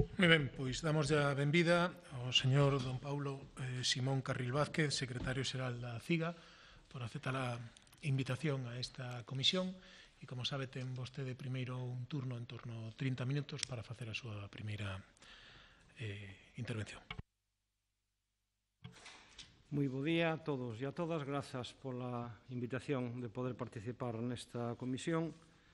Moi ben, pois damos a benvida ao señor don Paulo Simón Carril Vázquez, secretario xeral da CIGA, por aceptar a invitación a esta comisión e, como sabe, ten vostede primeiro un turno en torno a 30 minutos para facer a súa primeira intervención. Moi bo día a todos e a todas, grazas pola invitación de poder participar nesta comisión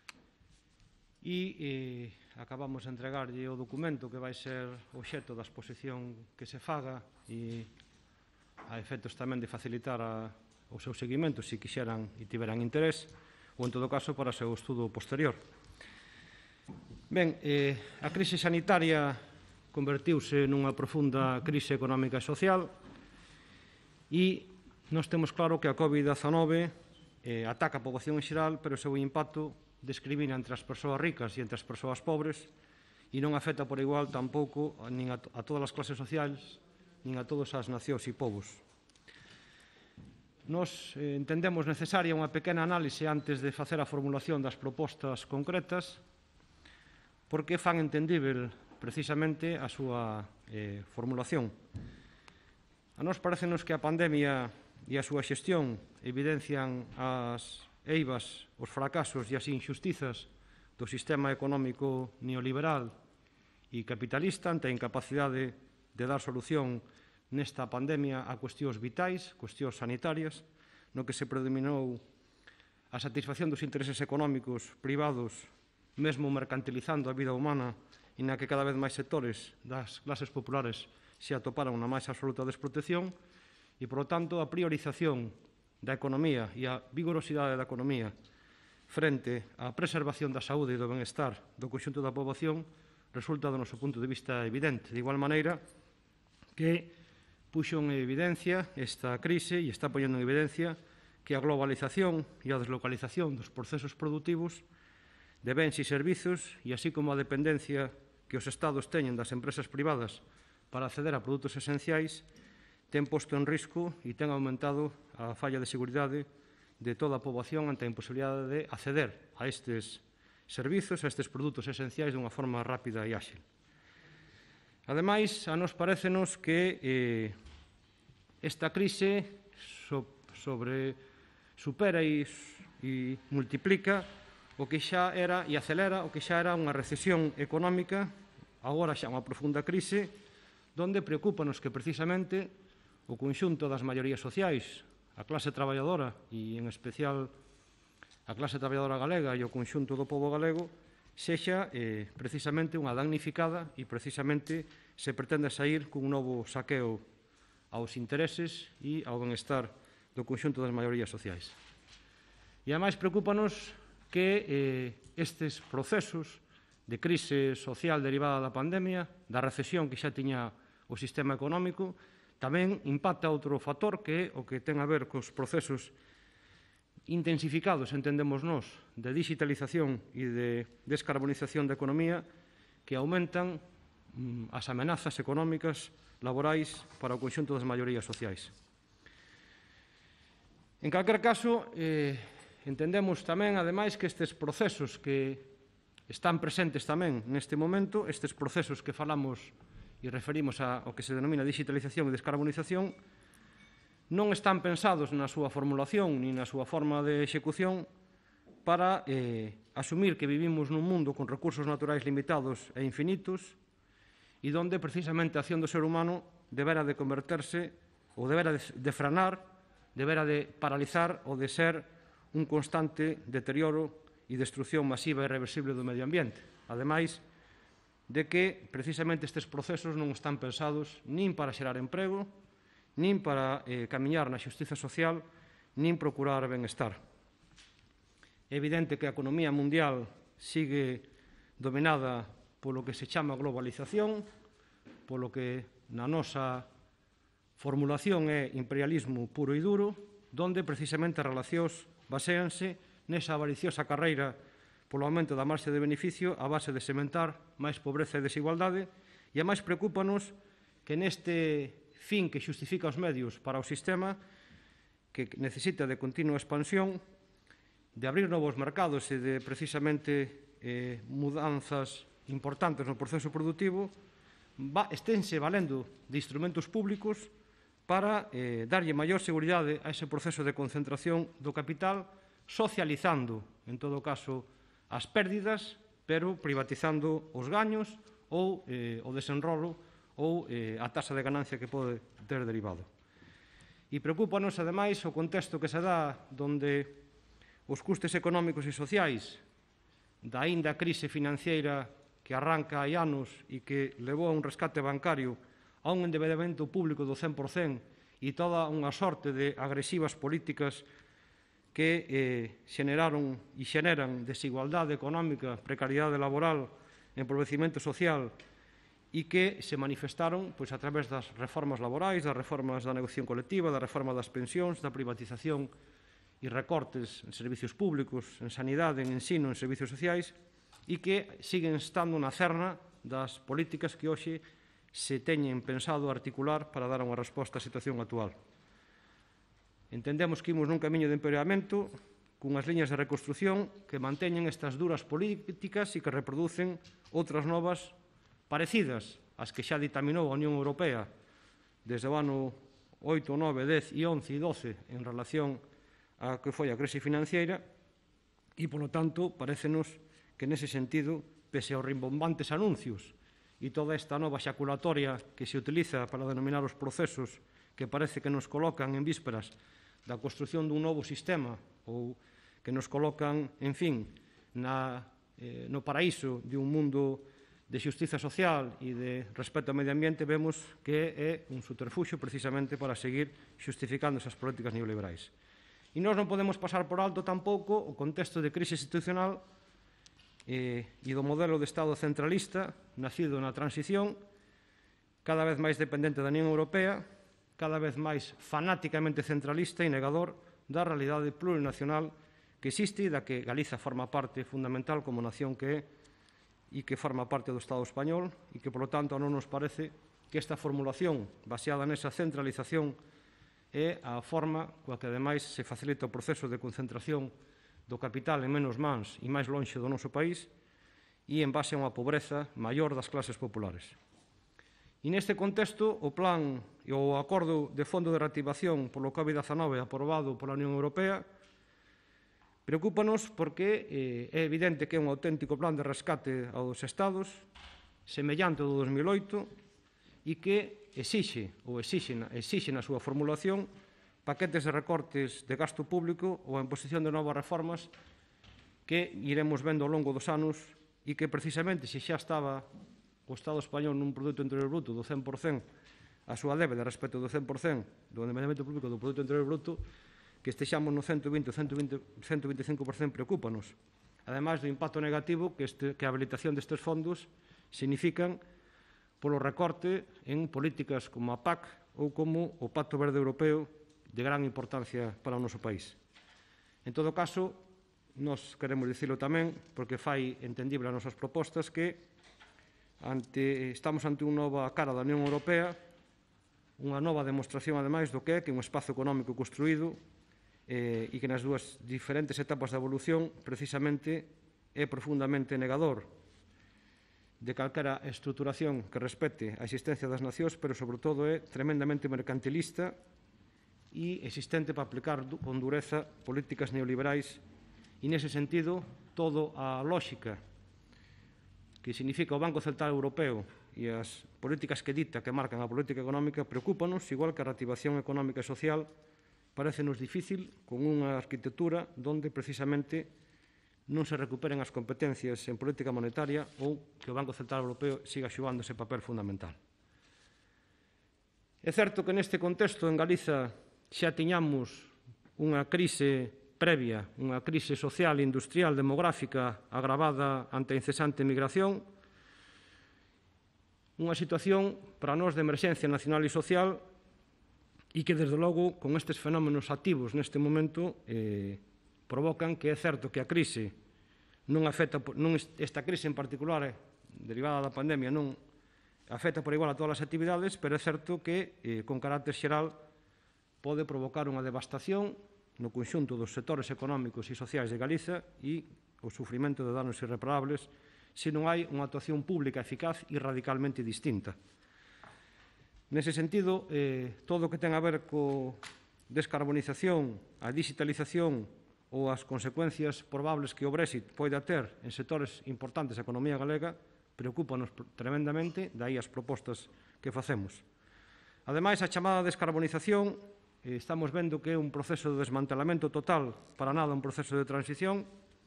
e acabamos de entregarlle o documento que vai ser obxecto da exposición que se faga e a efectos tamén de facilitar o seu seguimento se quixeran e tiveran interés ou en todo caso para o seu estudo posterior. Ben, a crise sanitaria convertiuse nunha profunda crise económica e social e nós temos claro que a COVID-19 ataca a poboación en xeral, pero o seu impacto discrimina entre as persoas ricas e entre as persoas pobres e non afecta por igual tampouco nin a todas as clases sociais nin a todas as nacións e povos. Nos entendemos necesaria unha pequena análise antes de facer a formulación das propostas concretas porque fan entendível precisamente a súa formulación. A nós parecenos que a pandemia e a súa xestión evidencian as eivas, os fracasos e as injustizas do sistema económico neoliberal e capitalista ante a incapacidade de dar solución nesta pandemia a cuestións vitais, cuestións sanitarias, no que se predominou a satisfacción dos intereses económicos privados, mesmo mercantilizando a vida humana e na que cada vez máis sectores das clases populares se atoparon na máis absoluta desprotección e, por lo tanto, a priorización da economía e a vigorosidade da economía frente á preservación da saúde e do benestar do conxunto da poboación resulta, do noso punto de vista, evidente. De igual maneira que puxo en evidencia esta crise e está poñendo en evidencia que a globalización e a deslocalización dos procesos produtivos de bens e servizos e así como a dependencia que os Estados teñen das empresas privadas para acceder a produtos esenciais ten posto en risco e ten aumentado a falla de seguridade de toda a poboación ante a imposibilidade de acceder a estes servizos, a estes produtos esenciais dunha forma rápida e áxil. Ademais, a nos parécenos que esta crise supera e multiplica o que xa era e acelera o que xa era unha recesión económica, agora xa unha profunda crise, donde preocúpanos que precisamente o conxunto das maiorías sociais, a clase traballadora e, en especial, a clase traballadora galega e o conxunto do pobo galego, sexa precisamente unha damnificada e precisamente se pretende saír cun novo saqueo aos intereses e ao benestar do conxunto das maiorías sociais. E, ademais, preocúpanos que estes procesos de crise social derivada da pandemia, da recesión que xa tiña o sistema económico, tamén impacta outro factor que é o que ten a ver cos procesos intensificados, entendemos nós, de digitalización e de descarbonización da economía que aumentan as amenazas económicas laborais para o conxunto das maiorías sociais. En calquer caso, entendemos tamén, ademais, que estes procesos que están presentes tamén neste momento, estes procesos que falamos e referimos ao que se denomina digitalización e descarbonización, non están pensados na súa formulación ni na súa forma de execución para asumir que vivimos nun mundo con recursos naturais limitados e infinitos e donde precisamente a acción do ser humano debera de converterse ou debera de frenar, debera de paralizar ou de ser un constante deterioro e destrucción masiva e irreversible do medio ambiente. Ademais de que precisamente estes procesos non están pensados nin para xerar emprego, nin para camiñar na xustiza social, nin procurar benestar. É evidente que a economía mundial sigue dominada polo que se chama globalización, polo que na nosa formulación é imperialismo puro e duro, donde precisamente as relacións baséanse nesa avariciosa carreira polo aumento da marxe de beneficio a base de sementar máis pobreza e desigualdade e, ademais, preocúpanos que neste fin que xustifica os medios para o sistema que necesita de continua expansión, de abrir novos mercados e de precisamente mudanzas importantes no proceso productivo, esténse valendo de instrumentos públicos para darlle maior seguridade a ese proceso de concentración do capital, socializando, en todo caso, as pérdidas, pero privatizando os gaños ou o desenrolo ou a taxa de ganancia que pode ter derivado. E preocúpanos, ademais, o contexto que se dá onde os custes económicos e sociais da aínda crise financiera que arranca hai anos e que levou a un rescate bancario, a un endebedamento público do 100% e toda unha sorte de agresivas políticas que xeneraron e xeneran desigualdade económica, precariedade laboral, empobrecimento social e que se manifestaron a través das reformas laborais, das reformas da negociación colectiva, da reforma das pensións, da privatización e recortes en servicios públicos, en sanidade, en ensino, en servicios sociais, e que siguen estando na cerna das políticas que hoxe se teñen pensado articular para dar unha resposta á situación actual. Entendemos que imos nun camiño de empeoramento cunhas liñas de reconstrucción que manteñen estas duras políticas e que reproducen outras novas parecidas ás que xa ditaminou a Unión Europea desde o ano 8, 9, 10 e 11 e 12 en relación a que foi a crise financiera e, polo tanto, parécenos que nese sentido, pese aos rimbombantes anuncios e toda esta nova xaculatoria que se utiliza para denominar os procesos que parece que nos colocan en vísperas da construción dun novo sistema ou que nos colocan, en fin, no paraíso de un mundo de xustiza social e de respeto ao medio ambiente, vemos que é un subterfuxio precisamente para seguir xustificando esas políticas neoliberais. E nós non podemos pasar por alto tampouco o contexto de crise institucional e do modelo de Estado centralista nacido na transición, cada vez máis dependente da Unión Europea, cada vez máis fanáticamente centralista e negador da realidade plurinacional que existe e da que Galiza forma parte fundamental como nación que é e que forma parte do Estado español e que, polo tanto, non nos parece que esta formulación baseada nesa centralización é a forma coa que, ademais, se facilita o proceso de concentración do capital en menos mans e máis lonxe do noso país e en base a unha pobreza maior das clases populares. E neste contexto, o plan e o acordo de fondo de reactivación polo COVID-19 aprobado pola Unión Europea preocúpanos porque é evidente que é un auténtico plan de rescate aos Estados semellante ao do 2008 e que exixe na súa formulación paquetes de recortes de gasto público ou a imposición de novas reformas que iremos vendo ao longo dos anos e que precisamente se xa estaba o Estado español nun Produto Interior Bruto do 100% a súa débeda respecto do 100% do endebedamento público do Produto Interior Bruto, que estexamos no 120 ou 125% preocúpanos. Ademais do impacto negativo que a habilitación destes fondos significan polo recorte en políticas como a PAC ou como o Pacto Verde Europeo de gran importancia para o noso país. En todo caso, nós queremos dicilo tamén, porque fai entendible as nosas propostas, que estamos ante unha nova cara da Unión Europea, unha nova demostración, ademais, do que é un espazo económico construído e que nas dúas diferentes etapas da evolución, precisamente, é profundamente negador de calquera estruturación que respete a existencia das nacións, pero, sobre todo, é tremendamente mercantilista e existente para aplicar con dureza políticas neoliberais e, nese sentido, toda a lógica que significa o Banco Central Europeo e as políticas que dicta que marcan a política económica preocúpanos, igual que a reactivación económica e social parécenos difícil con unha arquitectura onde precisamente non se recuperen as competencias en política monetaria ou que o Banco Central Europeo siga xogando ese papel fundamental. É certo que neste contexto en Galiza xa tiñamos unha crise previa, unha crise social, industrial, demográfica agravada ante a incesante migración, unha situación para nós de emerxencia nacional e social e que, desde logo, con estes fenómenos activos neste momento provocan que é certo que a crise esta crise en particular derivada da pandemia non afecta por igual a todas as actividades, pero é certo que con carácter xeral pode provocar unha devastación no conxunto dos sectores económicos e sociais de Galiza e o sufrimento de danos irreparables se non hai unha actuación pública eficaz e radicalmente distinta. Nese sentido, todo o que ten a ver co descarbonización, a digitalización ou as consecuencias probables que o Brexit poida ter en sectores importantes da economía galega preocúpanos tremendamente, dai as propostas que facemos. Ademais, a chamada descarbonización estamos vendo que é un proceso de desmantelamento total, para nada un proceso de transición.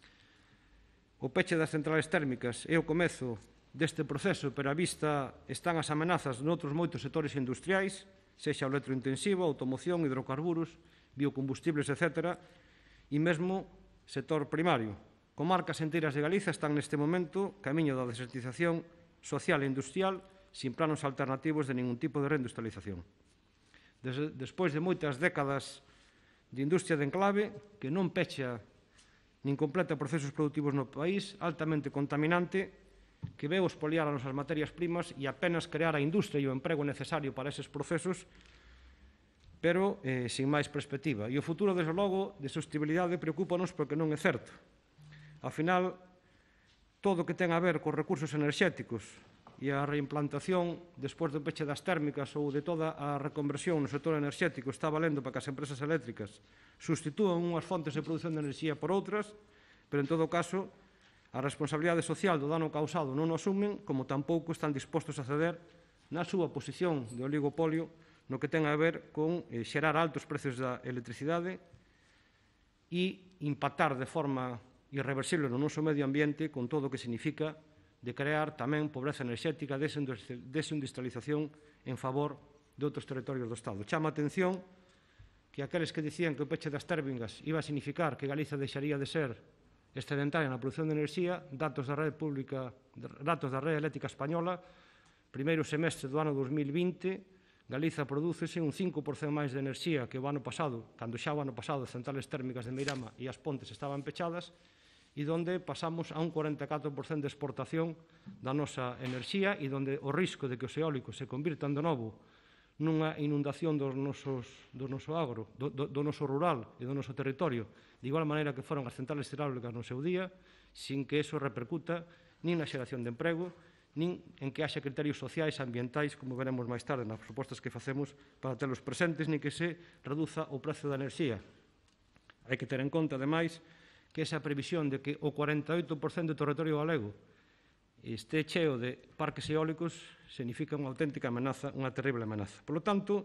O peche das centrales térmicas é o comezo deste proceso, pero á vista están as amenazas noutros moitos sectores industriais, sexa o electrointensivo, automoción, hidrocarburos, biocombustibles, etc., e mesmo sector primario. Comarcas enteiras de Galiza están neste momento camiño da desertización social e industrial sin planos alternativos de ningún tipo de reindustrialización. Despois de moitas décadas de industria de enclave que non pecha nin completa procesos productivos no país, altamente contaminante, que veu expoliar as nosas materias primas e apenas crear a industria e o emprego necesario para eses procesos, pero sin máis perspectiva. E o futuro, desde logo, de sostenibilidade preocúpanos porque non é certo. Ao final, todo o que ten a ver cos recursos enerxéticos e a reimplantación despois do peche das térmicas ou de toda a reconversión no sector enerxético está valendo para que as empresas eléctricas sustitúan unhas fontes de produción de enerxía por outras, pero en todo caso a responsabilidade social do dano causado non o asumen, como tampouco están dispostos a ceder na súa posición de oligopolio no que ten a ver con xerar altos precios da electricidade e impactar de forma irreversible no noso medio ambiente con todo o que significa de crear tamén pobreza enerxética, desindustrialización en favor de outros territorios do Estado. Chama a atención que aqueles que dicían que o peche das térmicas iba a significar que Galiza deixaría de ser excedentaria na produción de enerxía, datos da rede eléctrica española, primeiro semestre do ano 2020, Galiza prodúcese un 5% máis de enerxía que o ano pasado, cando xa o ano pasado as centrales térmicas de Meirama e as Pontes estaban pechadas, e donde pasamos a un 44% de exportación da nosa enerxía e donde o risco de que os eólicos se convirtan de novo nunha inundación do noso agro, do noso rural e do noso territorio, de igual maneira que foron as centrales hidráulicas no seu día, sin que eso repercuta nin na xeración de emprego, nin en que haxa criterios sociais e ambientais, como veremos máis tarde nas propostas que facemos para telos presentes, nin que se reduza o prezo da enerxía. Hai que ter en conta, ademais, que esa previsión de que o 48% do territorio galego este cheo de parques eólicos significa unha auténtica amenaza, unha terrible amenaza. Por lo tanto,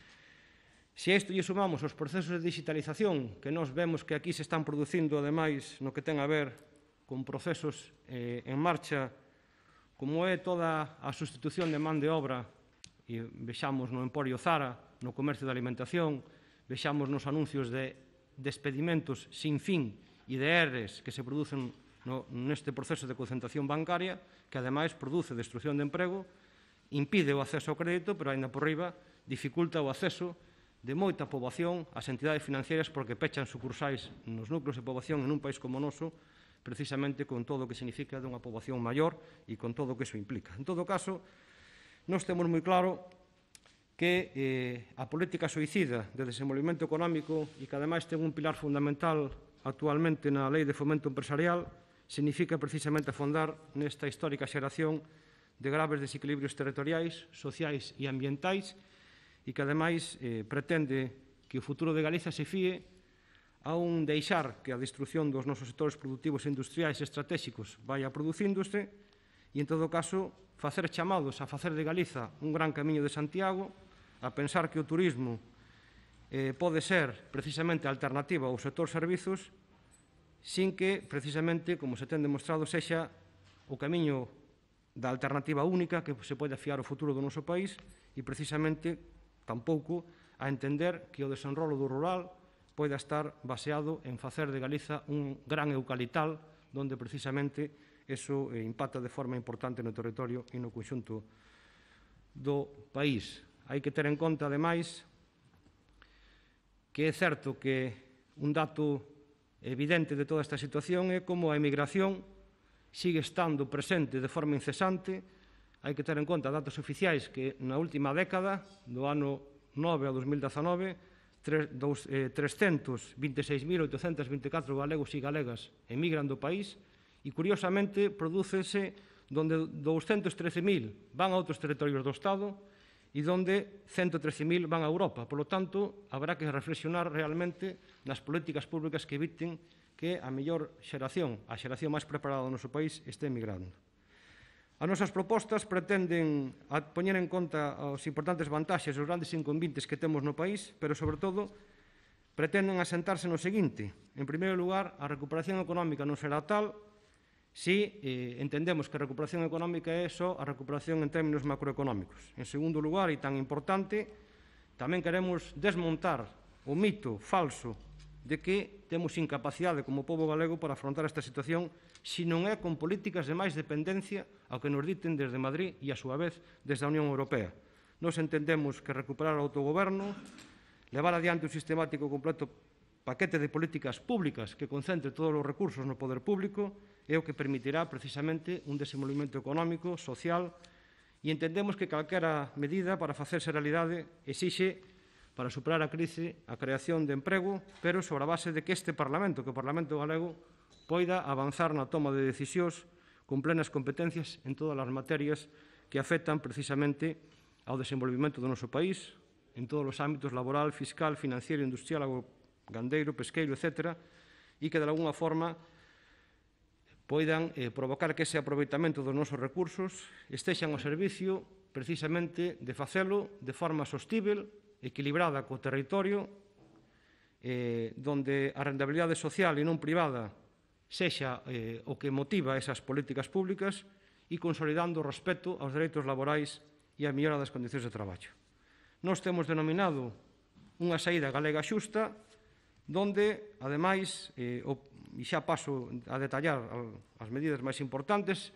se a isto lle sumamos os procesos de digitalización que nós vemos que aquí se están producindo, ademais, no que ten a ver con procesos en marcha, como é toda a sustitución de man de obra, e vexamos no Emporio Zara, no comercio de alimentación, vexamos nos anuncios de despedimentos sin fin e de ERES que se producen neste proceso de concentración bancaria, que ademais produce destrucción de emprego, impide o acceso ao crédito, pero aínda por riba dificulta o acceso de moita poboación ás entidades financieras porque pechan sucursais nos núcleos de poboación en un país como o noso, precisamente con todo o que significa dunha poboación maior e con todo o que iso implica. En todo caso, nós temos moi claro que a política suicida de desenvolvemento económico e que ademais ten un pilar fundamental actualmente na Lei de Fomento Empresarial significa precisamente afondar nesta histórica xeración de graves desequilibrios territoriais, sociais e ambientais e que ademais pretende que o futuro de Galiza se fíe a un deixar que a destrucción dos nosos sectores productivos e industriais estratégicos vaya producíndose e, en todo caso, facer chamados a facer de Galiza un gran camiño de Santiago, a pensar que o turismo pode ser precisamente a alternativa ao sector servizos sin que, precisamente, como se ten demostrado, sexa o camiño da alternativa única que se pode fiar o futuro do noso país e, precisamente, tampouco a entender que o desenrolo do rural poida estar baseado en facer de Galiza un gran eucalital donde precisamente eso impacta de forma importante no territorio e no conxunto do país. Hai que ter en conta, ademais, que é certo que un dato evidente de toda esta situación é como a emigración sigue estando presente de forma incesante. Hai que ter en conta datos oficiais que na última década, do ano 9 a 2019, 326.824 galegos e galegas emigran do país E, curiosamente, prodúcense donde 213.000 van a outros territorios do Estado e donde 113.000 van a Europa. Por lo tanto, habrá que reflexionar realmente nas políticas públicas que eviten que a mellor xeración, a xeración máis preparada do noso país, este emigrando. As nosas propostas pretenden poñer en conta os importantes vantaxes e os grandes inconvenientes que temos no país, pero, sobre todo, pretenden asentarse no seguinte. En primeiro lugar, a recuperación económica non será tal si entendemos que a recuperación económica é só a recuperación en términos macroeconómicos. En segundo lugar, e tan importante, tamén queremos desmontar o mito falso de que temos incapacidade como pobo galego para afrontar esta situación se non é con políticas de máis dependencia ao que nos diten desde Madrid e, a súa vez, desde a Unión Europea. Nos entendemos que recuperar o autogoberno, levar adiante un sistemático completo paquete de políticas públicas que concentre todos os recursos no poder público é o que permitirá precisamente un desenvolvemento económico, social, e entendemos que calquera medida para facerse realidade exixe, para superar a crise, a creación de emprego, pero sobre a base de que este Parlamento, que o Parlamento galego, poida avanzar na toma de decisións con plenas competencias en todas as materias que afectan precisamente ao desenvolvemento do noso país, en todos os ámbitos laboral, fiscal, financiero, industrial, gandeiro, pesqueiro, etc., e que, de alguna forma, poidan provocar que ese aproveitamento dos nosos recursos estexan ao servicio, precisamente, de facelo de forma sostível, equilibrada co territorio, donde a rentabilidade social e non privada sexa o que motiva esas políticas públicas e consolidando o respeto aos dereitos laborais e a mellora das condicións de traballo. Nós temos denominado unha saída galega xusta, donde, ademais, e xa paso a detallar as medidas máis importantes,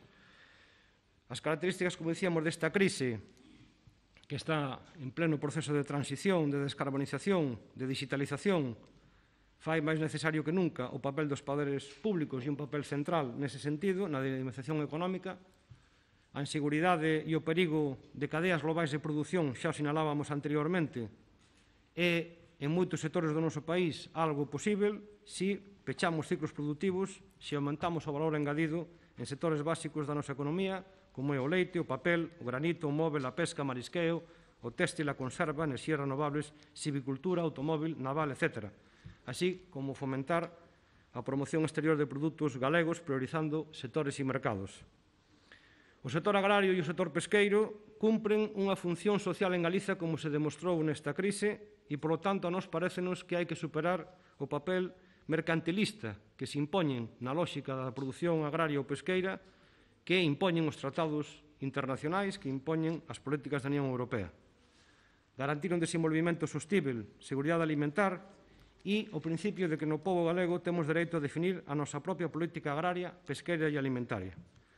as características, como dicíamos, desta crise que está en pleno proceso de transición, de descarbonización, de digitalización, fai máis necesario que nunca o papel dos poderes públicos e un papel central nese sentido, na dinamización económica. A inseguridade e o perigo de cadeas globais de produción, xa o sinalábamos anteriormente, é en moitos sectores do noso país algo posible se pechamos ciclos productivos, se aumentamos o valor engadido en sectores básicos da nosa economía, como é o leite, o papel, o granito, o móvel, a pesca, marisqueo, o téxtil, a conserva, enerxías renovables, silvicultura, automóbil, naval, etc. Así como fomentar a promoción exterior de produtos galegos, priorizando sectores e mercados. O sector agrario e o sector pesqueiro cumpren unha función social en Galiza como se demostrou nesta crise e, polo tanto, a nós parécenos que hai que superar o papel mercantilista que se impoñen na lógica da produción agraria ou pesqueira, que impoñen os tratados internacionais, que impoñen as políticas da Unión Europea. Garantir un desenvolvemento sostível, seguridade alimentar e o principio de que no pobo galego temos dereito a definir a nosa propia política agraria, pesqueira e alimentaria.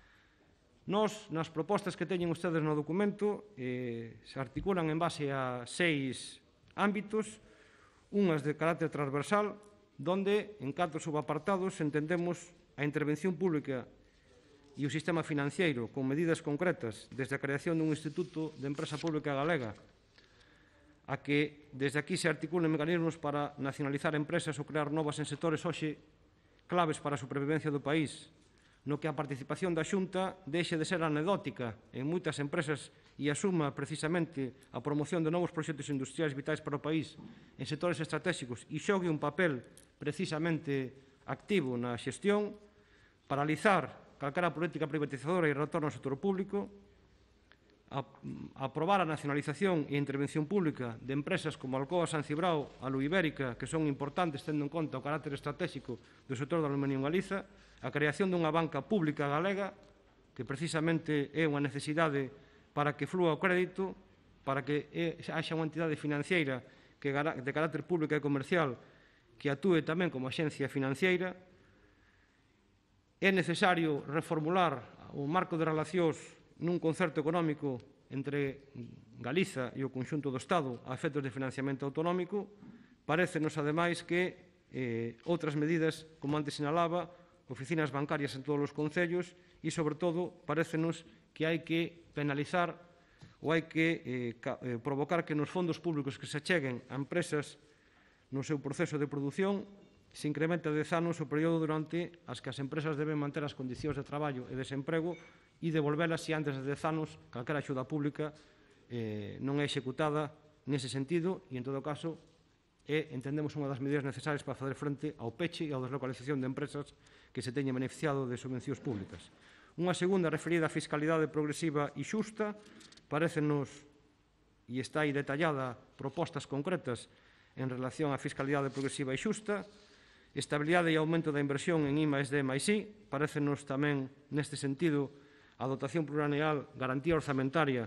Nós, nas propostas que teñen ustedes no documento, se articulan en base a 6 ámbitos, unhas de carácter transversal, donde, en 4 subapartados, entendemos a intervención pública e o sistema financiero con medidas concretas, desde a creación dun Instituto de Empresa Pública Galega, a que desde aquí se articulen mecanismos para nacionalizar empresas ou crear novas en sectores hoxe claves para a supervivencia do país, no que a participación da Xunta deixe de ser anecdótica en moitas empresas e asuma precisamente a promoción de novos proxectos industriais vitais para o país en sectores estratégicos e xogue un papel precisamente activo na xestión, paralizar calquera política privatizadora e retorno ao sector público, aprobar a nacionalización e a intervención pública de empresas como Alcoa, San Cibrao, Alu Ibérica, que son importantes tendo en conta o carácter estratégico do sector do aluminio en Galiza, a creación dunha banca pública galega, que precisamente é unha necesidade para que flúa o crédito, para que haxa unha entidade financiera de carácter pública e comercial que actúe tamén como axencia financiera. É necesario reformular o marco de relacións nun concerto económico entre Galiza e o conxunto do Estado a efectos de financiamento autonómico. Parécenos, ademais, que outras medidas, como antes sinalaba, oficinas bancarias en todos os concellos e, sobre todo, parécenos que hai que penalizar ou hai que provocar que nos fondos públicos que se acheguen a empresas no seu proceso de produción se incrementa de 10 anos o período durante as que as empresas deben manter as condicións de traballo e desemprego e devolvelas se antes de 10 anos calquera axuda pública non é executada nese sentido e, en todo caso, entendemos unha das medidas necesarias para facer frente ao peche e á deslocalización de empresas que se teñen beneficiado de subvencións públicas. Unha segunda referida á fiscalidade progresiva e xusta, parecenos, e está aí detallada, propostas concretas en relación á fiscalidade progresiva e xusta, estabilidade e aumento da inversión en I+D+I, parecenos tamén, neste sentido, a dotación plurianual, garantía orzamentaria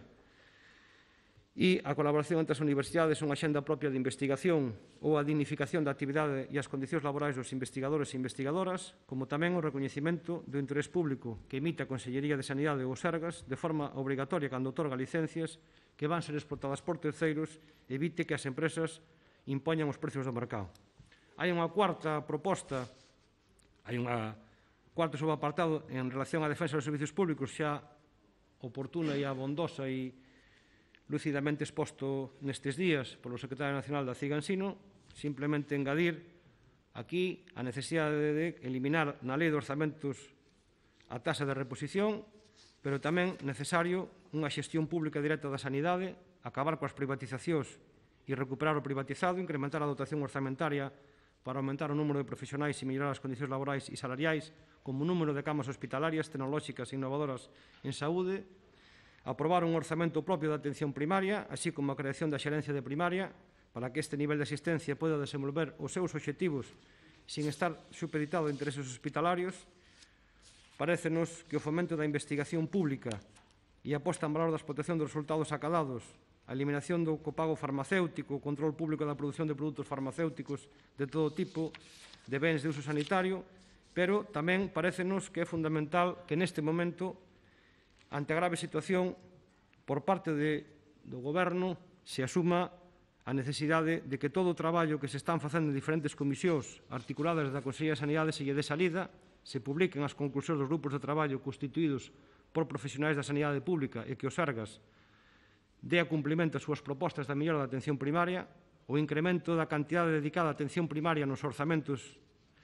e a colaboración entre as universidades, unha axenda propia de investigación ou a dignificación da actividade e as condicións laborais dos investigadores e investigadoras, como tamén o recoñecimento do interés público que emite a Consellería de Sanidade ou Sergas de forma obrigatoria cando otorga licencias que van ser explotadas por terceiros, evite que as empresas impoñan os precios do mercado. Hai unha cuarta proposta, hai unha cuarto subapartado en relación á defensa dos servicios públicos xa oportuna e abondosa e lúcidamente exposto nestes días polo Secretario Nacional da CIGA Ensino, simplemente engadir aquí a necesidade de eliminar na Lei de Orzamentos a taxa de reposición, pero tamén necesario unha xestión pública directa da sanidade, acabar coas privatizacións e recuperar o privatizado, incrementar a dotación orzamentaria para aumentar o número de profesionais e mellorar as condicións laborais e salariais, como o número de camas hospitalarias, tecnolóxicas e innovadoras en saúde, aprobar un orzamento propio da atención primaria, así como a creación da xerencia de primaria, para que este nivel de asistencia poida desenvolver os seus obxectivos sin estar supeditado a intereses hospitalarios. Parécenos que o fomento da investigación pública e a posta en valor da explotación dos resultados acadados, a eliminación do copago farmacéutico, o control público da produción de produtos farmacéuticos de todo tipo, de bens de uso sanitario, pero tamén parécenos que é fundamental que neste momento, ante a grave situación, por parte do Goberno, se asuma a necesidade de que todo o traballo que se están facendo en diferentes comisións articuladas da Consellería de Sanidade se lle dé salida, se publiquen as conclusións dos grupos de traballo constituídos por profesionais da sanidade pública e que os Sergas dé a cumplimento as súas propostas da mellora da atención primaria, o incremento da cantidade dedicada á atención primaria nos orzamentos,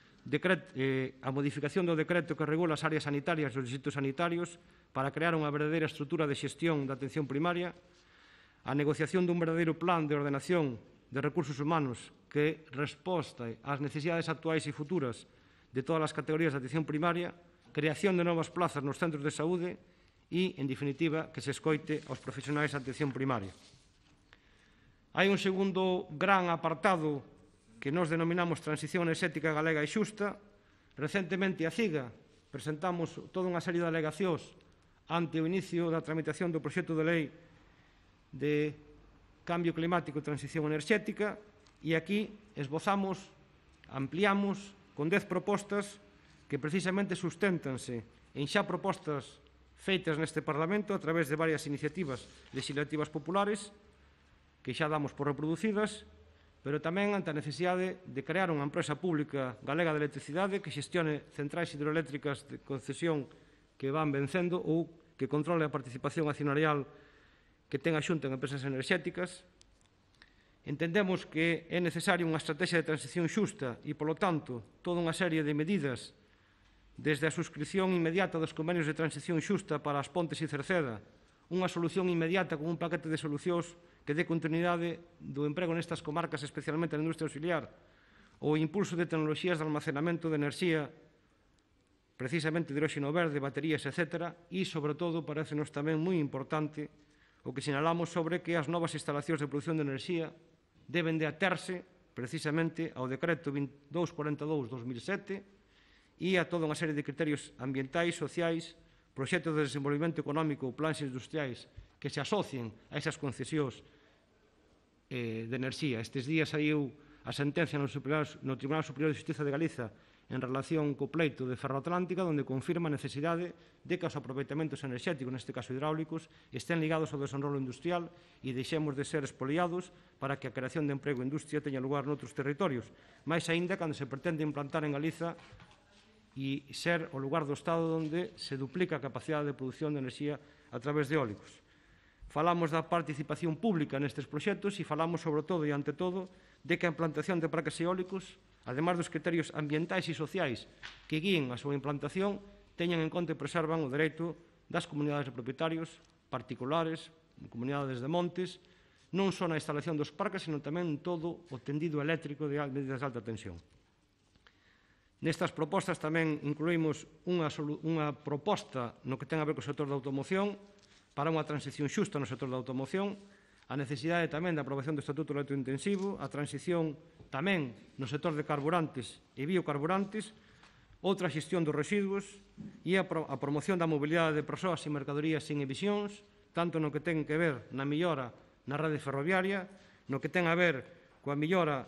a modificación do decreto que regula as áreas sanitarias dos distritos sanitarios para crear unha verdadeira estrutura de xestión da atención primaria, a negociación dun verdadeiro plan de ordenación de recursos humanos que resposta ás necesidades actuais e futuras de todas as categorías de atención primaria, creación de novas plazas nos centros de saúde e, en definitiva, que se escoite aos profesionais de atención primaria. Hai un segundo gran apartado que nos denominamos Transición Enerxética Galega e Xusta. Recentemente a CIGA presentamos toda unha serie de alegacións ante o inicio da tramitación do proxecto de lei de Cambio Climático e Transición Enerxética e aquí esbozamos, ampliamos con 10 propostas que precisamente sustentanse en xa propostas feitas neste Parlamento a través de varias iniciativas legislativas populares que xa damos por reproducidas, pero tamén ante a necesidade de crear unha empresa pública galega de electricidade que xestione centrais hidroeléctricas de concesión que van vencendo ou que controle a participación accionarial que ten a Xunta en empresas enerxéticas. Entendemos que é necesaria unha estrategia de transición xusta e, polo tanto, toda unha serie de medidas desde a suscripción inmediata dos convenios de transición xusta para as Pontes e Cerceda, unha solución inmediata con un paquete de solucións que dé continuidade do emprego nestas comarcas, especialmente na industria auxiliar, o impulso de tecnoloxías de almacenamento de enerxía, precisamente de hidróxeno verde, baterías, etc. E, sobre todo, parecenos tamén moi importante o que sinalamos sobre que as novas instalacións de produción de enerxía deben de aterse precisamente ao decreto 2242-2007 e a toda unha serie de criterios ambientais, sociais, proxectos de desenvolvemento económico ou plans industriais que se asocien a esas concesións de enerxía. Estes días saiu a sentencia no Tribunal Superior de Xustiza de Galiza en relación co pleito de Ferroatlántica, onde confirma a necesidade de que os aproveitamentos enerxéticos, neste caso hidráulicos, estén ligados ao desenrolo industrial e deixemos de ser expoliados para que a creación de emprego e industria teña lugar noutros territorios, máis aínda cando se pretende implantar en Galiza e ser o lugar do Estado onde se duplica a capacidade de produción de enerxía a través de eólicos. falamos da participación pública nestes proxectos e falamos, sobre todo e ante todo, de que a implantación de parques eólicos, ademais dos criterios ambientais e sociais que guíen a súa implantación, teñan en conta e preservan o dereito das comunidades de propietarios particulares, comunidades de montes, non só na instalación dos parques, sino tamén en todo o tendido eléctrico de medidas de alta tensión. Nestas propostas tamén incluímos unha proposta no que ten a ver co sector da automoción para unha transición xusta no sector da automoción, a necesidade tamén da aprobación do Estatuto Electrointensivo, a transición tamén no sector de carburantes e biocarburantes, outra xestión dos residuos e a promoción da mobilidade de persoas e mercadorías sin emisións, tanto no que ten que ver na mellora na rede ferroviaria, no que ten a ver coa mellora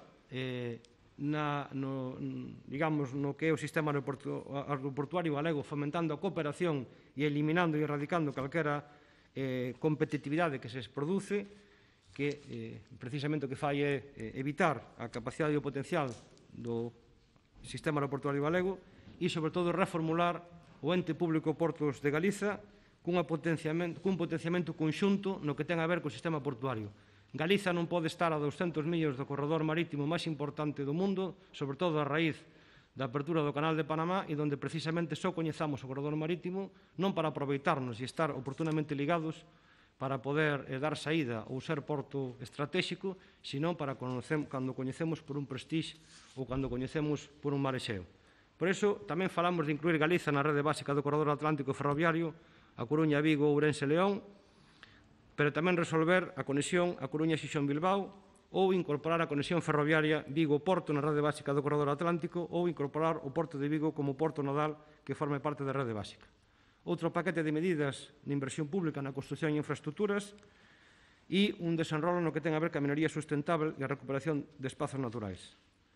no que é o sistema aeroportuario galego, fomentando a cooperación e eliminando e erradicando calquera competitividade que se produce, que precisamente o que fai é evitar a capacidade e o potencial do sistema aeroportuario galego e, sobre todo, reformular o ente público Portos de Galiza cun potenciamento conxunto no que ten a ver co sistema portuario. Galiza non pode estar a 200 millas do corredor marítimo máis importante do mundo, sobre todo a raíz da apertura do Canal de Panamá, e onde precisamente só coñezamos o corredor marítimo non para aproveitarnos e estar oportunamente ligados para poder dar saída ou ser porto estratégico, senón para cando coñecemos por un prestixe ou cando coñecemos por un mar Exeo. Por iso, tamén falamos de incluir Galiza na rede básica do corredor atlántico ferroviario, a Coruña, Vigo, Ourense, León, pero tamén resolver a conexión a Coruña, Xixón, Bilbao, ou incorporar a conexión ferroviaria Vigo-Porto na rede básica do corredor atlántico, ou incorporar o Porto de Vigo como porto nodal que forme parte da rede básica. Outro paquete de medidas de inversión pública na construción e infraestructuras e un desenrolo no que ten a ver ca minería sustentable e a recuperación de espazos naturais.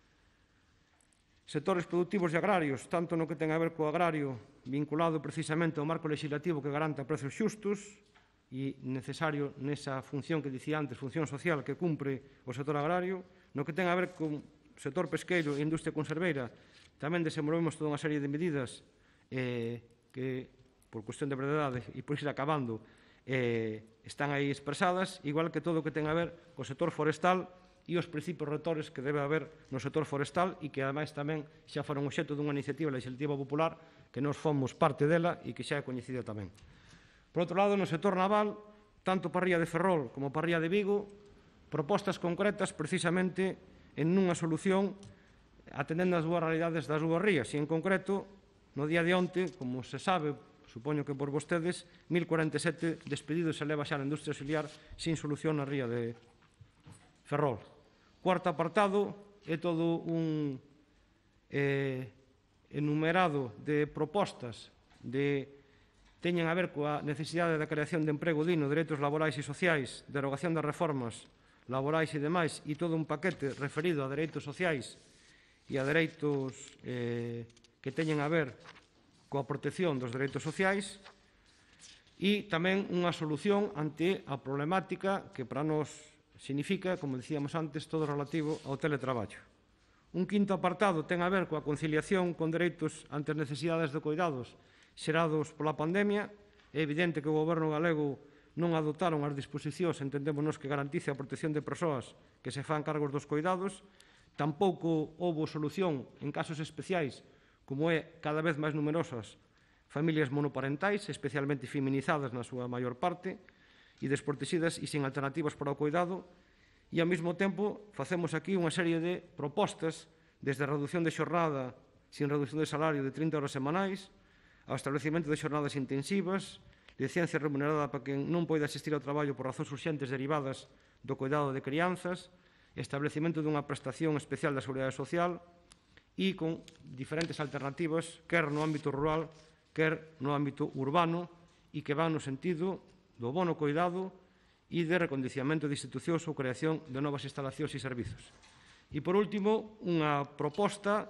Sectores productivos e agrarios, tanto no que ten a ver co agrario vinculado precisamente ao marco legislativo que garanta prezos xustos e necesario nesa función que dicía antes, función social que cumpre o sector agrario, no que ten a ver con sector pesqueiro e industria conserveira, tamén desenvolvemos toda unha serie de medidas que, por cuestión de brevedade e por ir acabando, están aí expresadas, igual que todo o que ten a ver co sector forestal e os principios rectores que debe haber no sector forestal e que, ademais, tamén xa foron obxecto dunha iniciativa legislativa popular que nós fomos parte dela e que xa é coñecida tamén. Por outro lado, no sector naval, tanto para a ría de Ferrol como para a ría de Vigo, propostas concretas precisamente en unha solución atendendo as dúas realidades das dúas rías e, en concreto, no día de onte, como se sabe, supoño que por vostedes, 1047 despedidos se leva xa na industria auxiliar sin solución na ría de Ferrol. Cuarto apartado é todo un enumerado de propostas que teñen a ver coa necesidade da creación de emprego digno, dereitos laborais e sociais, derogación das reformas laborais e demais, e todo un paquete referido a dereitos sociais e a dereitos que teñen a ver coa protección dos dereitos sociais, e tamén unha solución ante a problemática que para nós significa, como dicíamos antes, todo relativo ao teletraballo. Un quinto apartado ten a ver coa conciliación con dereitos ante as necesidades de cuidados xerados pola pandemia. É evidente que o Goberno galego non adoptaron as disposicións, entendémonos, que garantice a protección de persoas que se fan cargos dos cuidados. Tampouco houbo solución en casos especiais, como é cada vez máis numerosas familias monoparentais, especialmente feminizadas na súa maior parte, e desprotegidas e sin alternativas para o cuidado, e ao mesmo tempo facemos aquí unha serie de propostas desde a reducción de xornada sin reducción de salario de 30 horas semanais, ao establecimento de xornadas intensivas, licencia remunerada para quen non poida asistir ao traballo por razóns urxentes derivadas do cuidado de crianzas, establecimento dunha prestación especial da Seguridade Social e con diferentes alternativas, quer no ámbito rural, quer no ámbito urbano, e que van no sentido do bono cuidado e de recondicionamento de institucións ou creación de novas instalacións e servizos. E, por último, unha proposta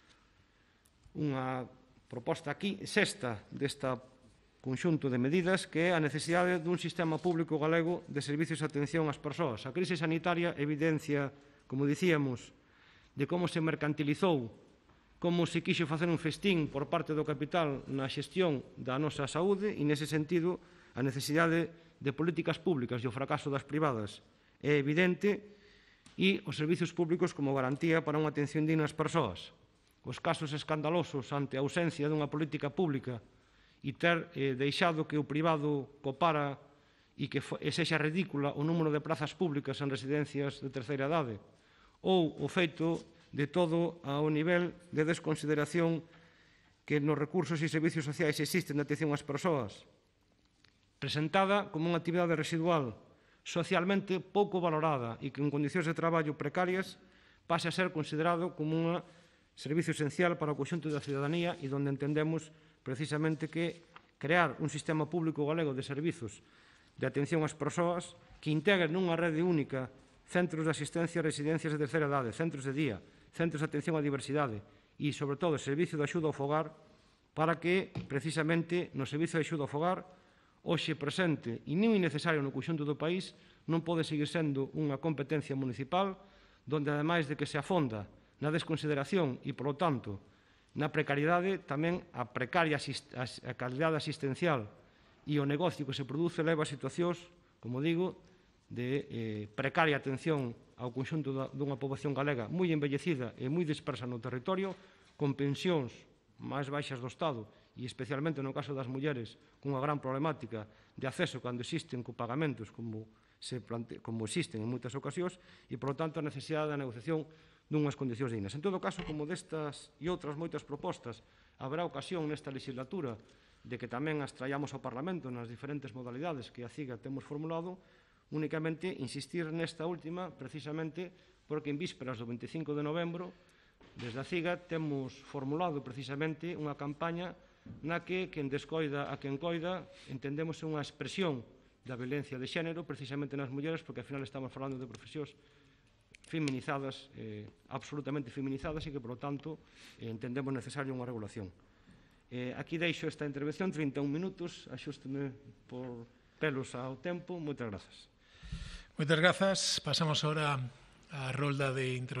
aquí, sexta desta conxunto de medidas, que é a necesidade dun sistema público galego de servicios de atención ás persoas. A crise sanitaria evidencia, como dicíamos, de como se mercantilizou, como se quixo facer un festín por parte do capital na xestión da nosa saúde, e, nese sentido, a necesidade de políticas públicas e o fracaso das privadas é evidente, e os servizos públicos como garantía para unha atención digna ás persoas. Os casos escandalosos ante a ausencia dunha política pública e ter deixado que o privado copara e que sexa ridícula o número de prazas públicas en residencias de terceira idade, ou o feito de todo ao nivel de desconsideración que nos recursos e servicios sociais existen de atención ás persoas, presentada como unha actividade residual, socialmente pouco valorada e que en condicións de traballo precarias pase a ser considerado como un servicio esencial para o conxunto da cidadanía e onde entendemos precisamente que crear un sistema público galego de servizos de atención ás persoas que integren nunha rede única centros de asistencia a residencias de terceira idade, centros de día, centros de atención á diversidade e, sobre todo, servicio de axuda ao fogar, para que, precisamente, no servicio de axuda ao fogar, hoxe presente e non innecesario no conxunto do país, non pode seguir sendo unha competencia municipal, donde, ademais de que se afonda na desconsideración e, polo tanto, na precariedade, tamén a precaria a calidade asistencial e o negocio que se produce leva a situacións, como digo, de precaria atención ao conxunto dunha poboación galega moi envellecida e moi dispersa no territorio, con pensións máis baixas do Estado e especialmente no caso das mulleres cunha gran problemática de acceso cando existen copagamentos como existen en moitas ocasións e, por lo tanto, a necesidade da negociación dunhas condicións dignas. En todo caso, como destas e outras moitas propostas, haberá ocasión nesta legislatura de que tamén as traíamos ao Parlamento nas diferentes modalidades que a CIGA temos formulado, únicamente insistir nesta última, precisamente porque en vísperas do 25 de novembro, desde a CIGA temos formulado precisamente unha campaña na que quen descoida a quen coida entendemos unha expresión da violencia de xénero precisamente nas mulleres, porque ao final estamos falando de profesións feminizadas, absolutamente feminizadas, e que, por lo tanto, entendemos necesaria unha regulación. Aquí deixo esta intervención, 31 minutos, axústeme por pelos ao tempo. Moitas grazas. Moitas grazas. Pasamos ahora á rolda de introducción.